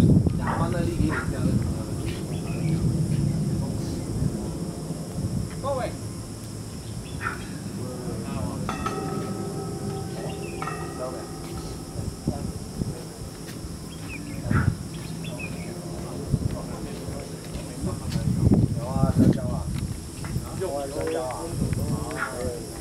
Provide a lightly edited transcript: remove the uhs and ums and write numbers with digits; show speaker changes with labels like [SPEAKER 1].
[SPEAKER 1] 加班了，你给人家的。各位。有啊，香蕉啊，有啊，香蕉啊。